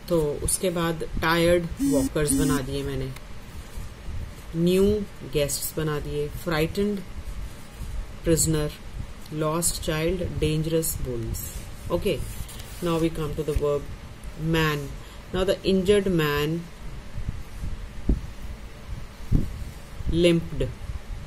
तो उसके बाद टायर्ड वॉकर्स बना दिए मैंने, न्यू गेस्ट्स बना दिए, frightened prisoner, lost child, dangerous bulls. Okay, now we come to the verb man. Now the injured man limped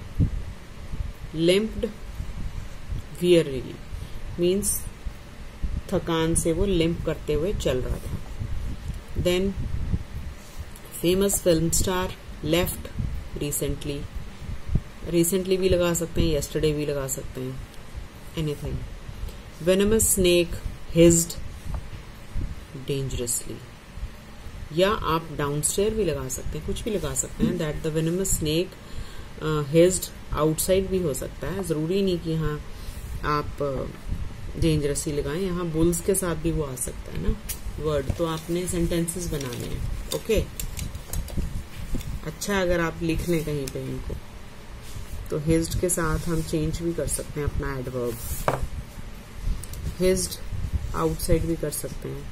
wearily means थकान से वो लिम्प करते हुए चल रहा था. Then famous film star left recently. Recently भी लगा सकते हैं, yesterday भी लगा सकते हैं, anything. Venomous snake hissed dangerously. या आप downstairs भी लगा सकते हैं, कुछ भी लगा सकते हैं. That the venomous snake hissed outside भी हो सकता है, जरूरी नहीं कि यहाँ आप dangerously लगाएं, यहाँ bulls के साथ भी वो आ सकता है ना वर्ड. तो आपने सेंटेंसेस बनाने हैं. ओके, अच्छा अगर आप लिख लें कहीं पे इनको, तो हिज्ड के साथ हम चेंज भी कर सकते हैं अपना एडवर्ब. हिज्ड आउटसाइड भी कर सकते हैं.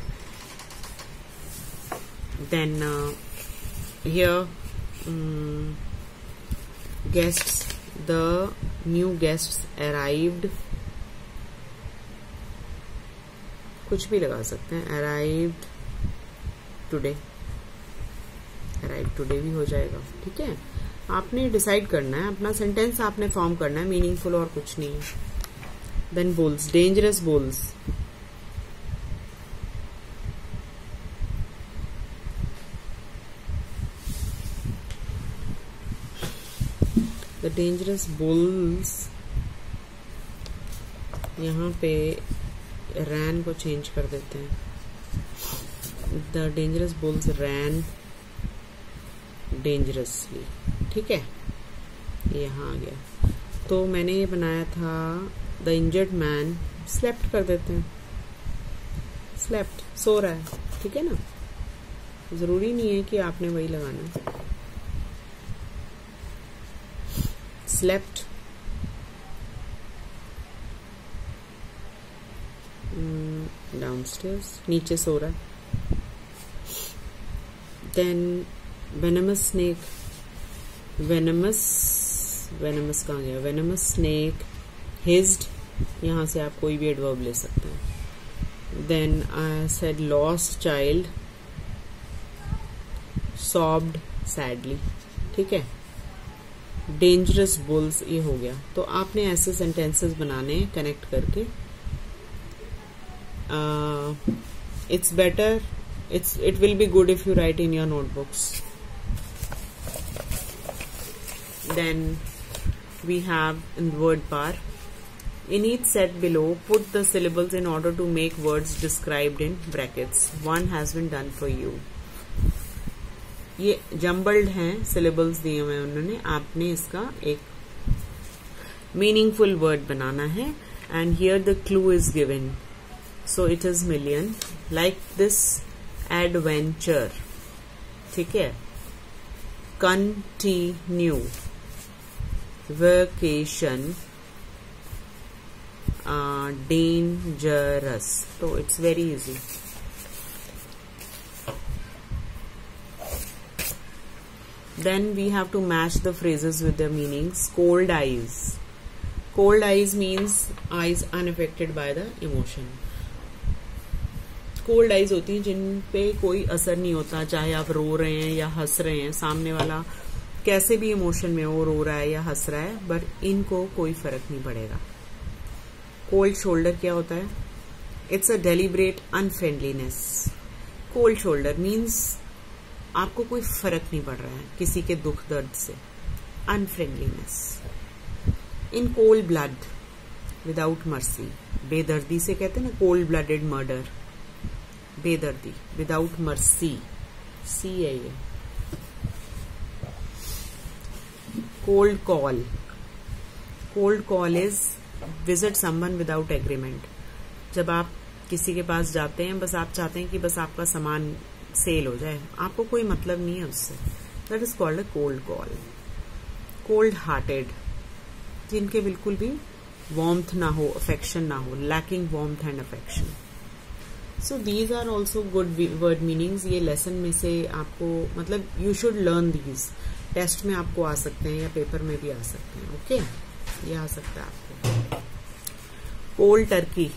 Then here guests, the new guests arrived, कुछ भी लगा सकते हैं. अराइव्ड टुडे, अराइव्ड टुडे भी हो जाएगा. ठीक है, आपने डिसाइड करना है, अपना सेंटेंस आपने फॉर्म करना है, मीनिंगफुल और कुछ नहीं है. Then bulls, dangerous bulls, the dangerous bulls, यहाँ पे रैन को चेंज कर देते हैं. The dangerous bulls ran dangerously. ठीक है, ये यहाँ आ गया. तो मैंने ये बनाया था द इंजर्ड मैन स्लेप्ट कर देते हैं. स्लेप्ट, सो रहा है. ठीक है ना, जरूरी नहीं है कि आपने वही लगाना. स्लेप्ट, डाउनस्टेयर्स, नीचे सो रहा है. देन वेनमस स्नेक, वेनमस कहाँ गया? वेनमस स्नेक हिज्ड, यहाँ से आप कोई भी एडवर्ब ले सकते हैं. Then I said lost child sobbed sadly. ठीक है, डेंजरस बुल्स, ये हो गया. तो आपने ऐसे सेंटेंसेस बनाने कनेक्ट करके. It's better, it will be good if you write in your notebooks. Then we have in word par, in each set below put the syllables in order to make words described in brackets. One has been done for you. ये jumbled हैं syllables दिए हुए उन्होंने, आपने इसका एक meaningful word बनाना है. And here the clue is given, so it is million. Like this adventure. ठीक है, कंटिन्यू, वेकेशन, डेंजरस. तो it's very easy. Then we have to match the phrases with the meanings. Cold eyes, cold eyes means eyes unaffected by the emotion. Cold eyes होती हैं जिन पे कोई असर नहीं होता, चाहे आप रो रहे हैं या हंस रहे हैं, सामने वाला कैसे भी इमोशन में हो, रो रहा है या हंस रहा है, बट इनको कोई फर्क नहीं पड़ेगा. कोल्ड शोल्डर क्या होता है? It's a deliberate unfriendliness. Cold shoulder means आपको कोई फर्क नहीं पड़ रहा है किसी के दुख दर्द से. Unfriendliness. In cold blood, without mercy, बेदर्दी से कहते हैं ना, कोल्ड ब्लडेड मर्डर. बेदर्दी, विदाउट मर्सी, सी है ये. Cold call, cold call is visit someone without agreement. जब आप किसी के पास जाते हैं, बस आप चाहते हैं कि बस आपका सामान सेल हो जाए, आपको कोई मतलब नहीं है उससे. That is called a cold call. Cold hearted, जिनके बिल्कुल भी वार्मथ ना हो, अफेक्शन ना हो, lacking warmth and affection. So these are also good word meanings. ये लेसन में से आपको मतलब you should learn these. Test में आपको आ सकते हैं या पेपर में भी आ सकते हैं. ओके ये आ सकता है आपको. Cold turkey,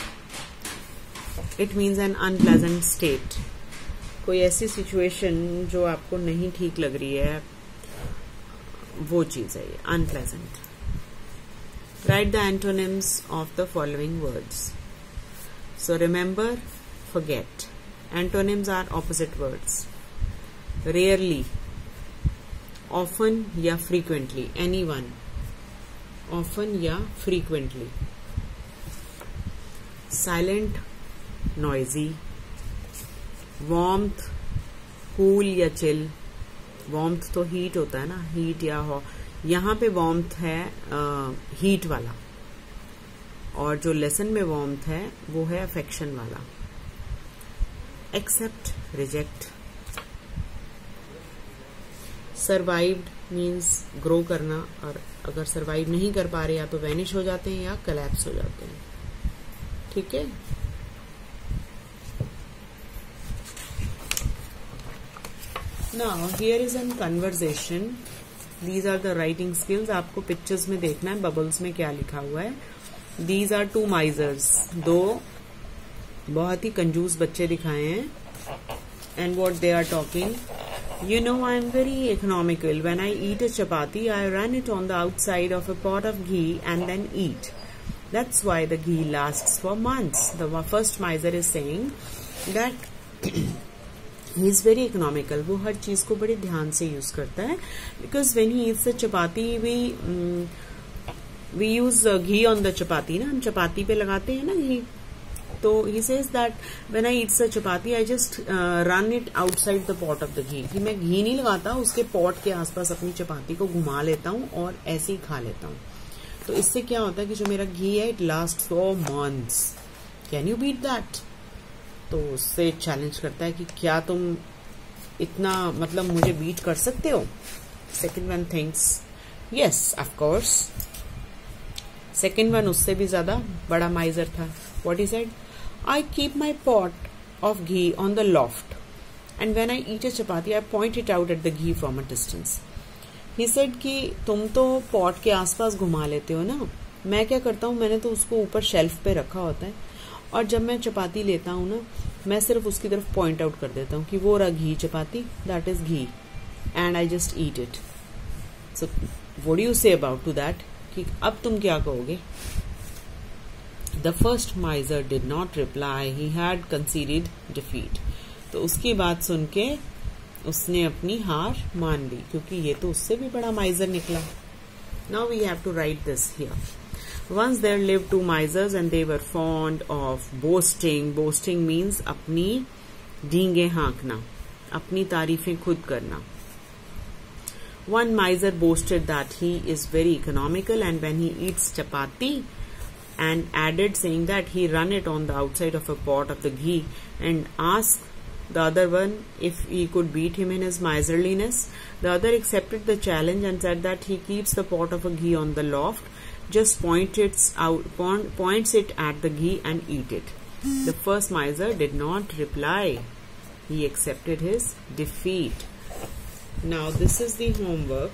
it means an unpleasant state. कोई ऐसी सिचुएशन जो आपको नहीं ठीक लग रही है, वो चीज है ये unpleasant. Write the antonyms of the following words. So remember, forget. Antonyms are opposite words. Rarely, often या frequently. Anyone, often या frequently. Silent, noisy. Warmth, cool या chill. Warmth तो heat होता है ना, heat या हो. यहाँ पे warmth है heat वाला, और जो लेसन में वार्मथ है वो है अफेक्शन वाला. Accept, reject. Survived means grow करना, और अगर सर्वाइव नहीं कर पा रहे या तो वैनिश हो जाते हैं या कोलैप्स हो जाते हैं. ठीक है. Now here is an conversation. These are the writing skills. आपको पिक्चर्स में देखना है बबल्स में क्या लिखा हुआ है. These are two misers. दो बहुत ही कंजूस बच्चे दिखाए हैं. And what they are talking. You know, I am very economical. When I eat a chapati, I run it on the outside of a pot of ghee and then eat. That's why the ghee lasts for months. The first miser is saying that he is very economical. वो हर चीज को बड़े ध्यान से use करता है. Because when he eats the chapati, we use ghee on the chapati ना, हम चपाती पे लगाते हैं ना घी. तो he says that when I eat the chapati, I just run it outside the pot of the ghee. कि मैं घी नहीं लगाता, उसके पॉट के आसपास अपनी चपाती को घुमा लेता हूँ और ऐसे ही खा लेता हूँ. तो इससे क्या होता है कि जो मेरा घी है it lasts for months. Can you beat that? तो उससे चैलेंज करता है कि क्या तुम इतना मतलब मुझे बीट कर सकते हो. Second one thinks yes of course. Second one उससे भी ज्यादा बड़ा माइजर था. What he said, I keep my pot of ghee on the loft and when I eat a chapati I point it out at the ghee from a distance. He said कि तुम तो pot के आसपास घुमा लेते हो ना, मैं क्या करता हूँ, मैंने तो उसको ऊपर शेल्फ पे रखा होता है और जब मैं चपाती लेता हूँ ना, मैं सिर्फ उसकी तरफ पॉइंट आउट कर देता हूँ कि वो रहा घी चपाती, that is ghee, and I just eat it. So what do you say about to that? कि अब तुम क्या कहोगे? The first miser did not reply, he had conceded defeat. तो उसकी बात सुन के उसने अपनी हार मान ली, क्योंकि ये तो उससे भी बड़ा माइजर निकला. Now we have to write this here. Once there lived two misers and they were fond of boasting. Boasting means अपनी डींगे हाँकना, अपनी तारीफें खुद करना. One miser boasted that he is very economical and when he eats chapati, and added saying that he run it on the outside of a pot of the ghee, and asked the other one if he could beat him in his miserliness. The other accepted the challenge and said that he keeps the pot of a ghee on the loft, just points it at the ghee and eat it. The first miser did not reply. He accepted his defeat. Now this is the homework.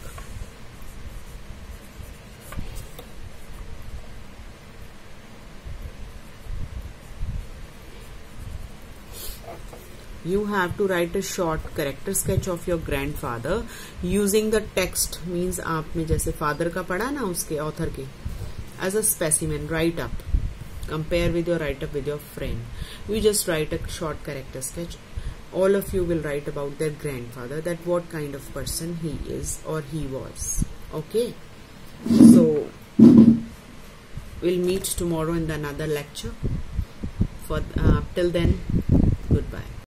You have to write a short character sketch of your grandfather using the text. Means आपने जैसे father का पढ़ा ना, उसके author के, as a specimen. Write up, compare with your write up with your friend. You just write a short character sketch. All of you will write about their grandfather, that what kind of person he is or he was. Okay, so we'll meet tomorrow in another lecture. For till then, goodbye.